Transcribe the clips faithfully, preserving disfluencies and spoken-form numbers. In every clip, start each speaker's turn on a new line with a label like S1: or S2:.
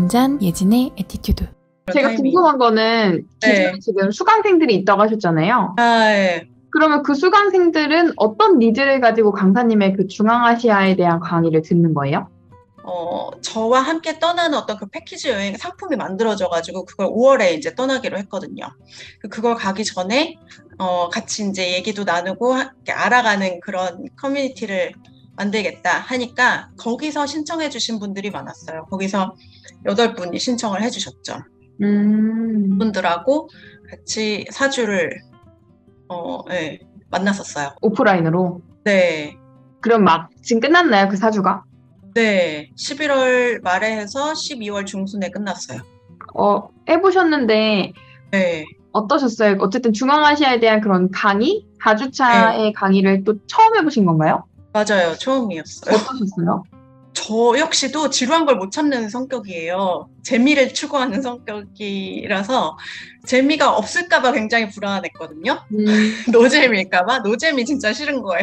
S1: 잔 예진의 에티튜드.
S2: 제가
S3: 타이밍.
S2: 궁금한 거는 기존에
S3: 네.
S2: 지금 수강생들이 있다고 하셨잖아요.
S3: 아, 예.
S2: 그러면 그 수강생들은 어떤 니즈를 가지고 강사님의 그 중앙아시아에 대한 강의를 듣는 거예요?
S3: 어, 저와 함께 떠나는 어떤 그 패키지 여행 상품이 만들어져가지고 그걸 오월에 이제 떠나기로 했거든요. 그걸 가기 전에 어, 같이 이제 얘기도 나누고 하- 이렇게 알아가는 그런 커뮤니티를 만들겠다 하니까 거기서 신청해 주신 분들이 많았어요. 거기서 여덟 분이 신청을 해 주셨죠.
S2: 음,
S3: 분들하고 같이 사 주를 어, 예, 만났었어요.
S2: 오프라인으로.
S3: 네.
S2: 그럼 막 지금 끝났나요, 그 사주가?
S3: 네. 십일월 말에 해서 십이월 중순에 끝났어요.
S2: 어, 해보셨는데
S3: 네.
S2: 어떠셨어요? 어쨌든 중앙아시아에 대한 그런 강의? 사 주차의 강의를 또 처음 해보신 건가요?
S3: 맞아요. 처음이었어요.
S2: 어떠셨어요?
S3: 저 역시도 지루한 걸 못 참는 성격이에요. 재미를 추구하는 성격이라서 재미가 없을까봐 굉장히 불안했거든요.
S2: 음,
S3: 노잼일까봐? 노잼이 진짜 싫은 거예요.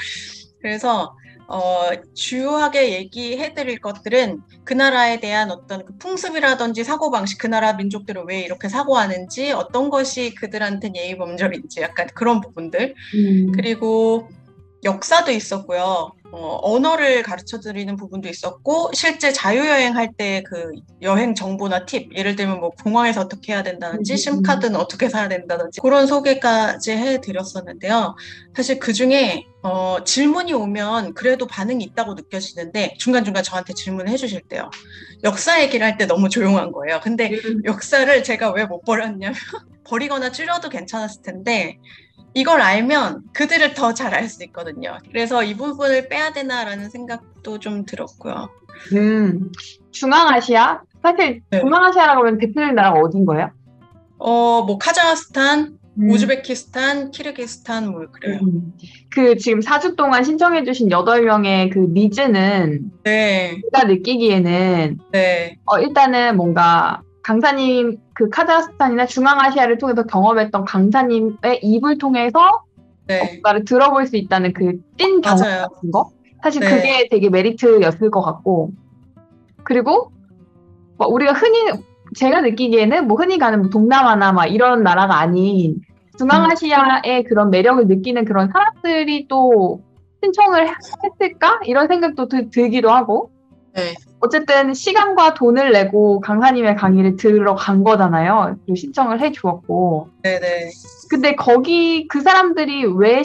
S3: 그래서 어, 주요하게 얘기해드릴 것들은 그 나라에 대한 어떤 그 풍습이라든지 사고방식, 그 나라 민족들은 왜 이렇게 사고하는지, 어떤 것이 그들한테는 예의범절인지 약간 그런 부분들.
S2: 음,
S3: 그리고 역사도 있었고요. 어, 언어를 가르쳐 드리는 부분도 있었고, 실제 자유여행할 때 그 여행 정보나 팁, 예를 들면 뭐 공항에서 어떻게 해야 된다든지,
S2: 음,
S3: 심카드는 어떻게 사야 된다든지, 그런 소개까지 해드렸었는데요. 사실 그 중에, 어, 질문이 오면 그래도 반응이 있다고 느껴지는데, 중간중간 저한테 질문을 해주실 때요. 역사 얘기를 할 때 너무 조용한 거예요. 근데
S2: 음.
S3: 역사를 제가 왜 못 버렸냐면, 버리거나 줄여도 괜찮았을 텐데, 이걸 알면 그들을 더 잘 알 수 있거든요. 그래서 이 부분을 빼야 되나라는 생각도 좀 들었고요.
S2: 음, 중앙아시아? 사실
S3: 네.
S2: 중앙아시아라고 하면 대표적인 나라가 어딘 거예요?
S3: 어, 뭐 카자흐스탄,
S2: 음.
S3: 우즈베키스탄, 키르기스탄 뭐 그래요.
S2: 음. 그 지금 사 주 동안 신청해주신 여덟 명의 그 니즈는
S3: 네,
S2: 제가 느끼기에는
S3: 네,
S2: 어, 일단은 뭔가 강사님 그 카자흐스탄이나 중앙아시아를 통해서 경험했던 강사님의 입을 통해서 어,
S3: 네,
S2: 뭔가를 들어볼 수 있다는 그 찐 경험
S3: 맞아요.
S2: 같은 거? 사실
S3: 네.
S2: 그게 되게 메리트였을 것 같고 그리고 뭐 우리가 흔히 제가 느끼기에는 뭐 흔히 가는 뭐 동남아나 막 이런 나라가 아닌 중앙아시아의 그런 매력을 느끼는 그런 사람들이 또 신청을 했을까? 이런 생각도 들, 들기도 하고
S3: 네.
S2: 어쨌든 시간과 돈을 내고 강사님의 강의를 들어간 거잖아요. 그리고 신청을 해 주었고.
S3: 네네.
S2: 근데 거기 그 사람들이 왜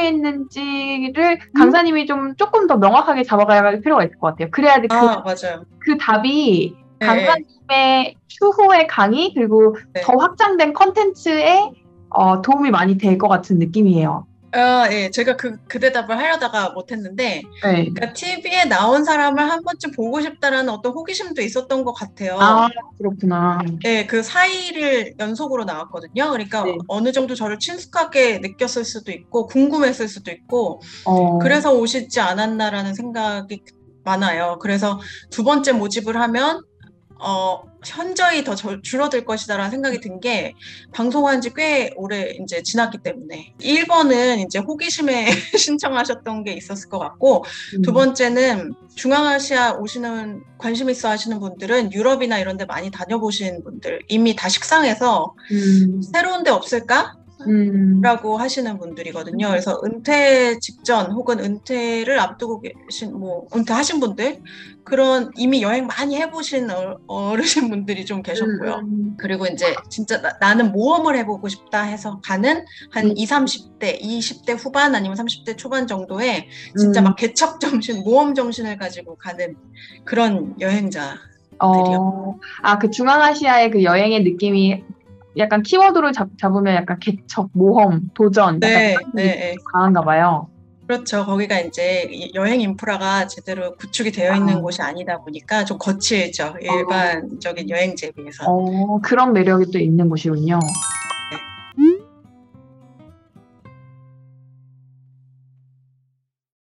S2: 신청했는지를 강사님이 좀 조금 더 명확하게 잡아가야 할 필요가 있을 것 같아요. 그래야지 그,
S3: 아, 맞아요.
S2: 그 답이
S3: 네,
S2: 강사님의 추후의 강의 그리고
S3: 네.
S2: 더 확장된 컨텐츠에 어, 도움이 많이 될 것 같은 느낌이에요.
S3: 아, 예, 제가 그, 그 대답을 하려다가 못했는데,
S2: 네.
S3: 그러니까 티비에 나온 사람을 한 번쯤 보고 싶다라는 어떤 호기심도 있었던 것 같아요.
S2: 아, 그렇구나.
S3: 네, 그 사 일을 연속으로 나왔거든요. 그러니까
S2: 네.
S3: 어느 정도 저를 친숙하게 느꼈을 수도 있고, 궁금했을 수도 있고,
S2: 어,
S3: 그래서 오시지 않았나라는 생각이 많아요. 그래서 두 번째 모집을 하면, 어, 현저히 더 저- 줄어들 것이다라는 생각이 든 게, 방송한 지 꽤 오래 이제 지났기 때문에. 일 번은 이제 호기심에 신청하셨던 게 있었을 것 같고, 두
S2: 음.
S3: 번째는 중앙아시아 오시는 관심 있어 하시는 분들은 유럽이나 이런 데 많이 다녀보신 분들, 이미 다 식상해서
S2: 음,
S3: 새로운 데 없을까?
S2: 음,
S3: 라고 하시는 분들이거든요. 그래서 은퇴 직전 혹은 은퇴를 앞두고 계신, 뭐, 은퇴하신 분들, 그런 이미 여행 많이 해보신 어- 어르신 분들이 좀 계셨고요.
S2: 음,
S3: 그리고 이제 진짜 나, 는 모험을 해보고 싶다 해서 가는 한
S2: 음.
S3: 이십, 삼십 대, 이십 대 후반 아니면 삼십 대 초반 정도의 진짜
S2: 음.
S3: 막 개척 정신, 모험 정신을 가지고 가는 그런 여행자들이요.
S2: 어, 아, 그 중앙아시아의 그 여행의 느낌이 약간 키워드로 잡, 잡으면 약간 개척, 모험, 도전, 약간
S3: 네,
S2: 이런
S3: 네,
S2: 느낌이
S3: 네.
S2: 강한가 봐요.
S3: 그렇죠. 거기가 이제 이 여행 인프라가 제대로 구축이 되어 있는
S2: 아.
S3: 곳이 아니다 보니까 좀 거칠죠. 일반적인 여행지에 비해서.
S2: 어, 그런 매력이 또 있는 곳이군요.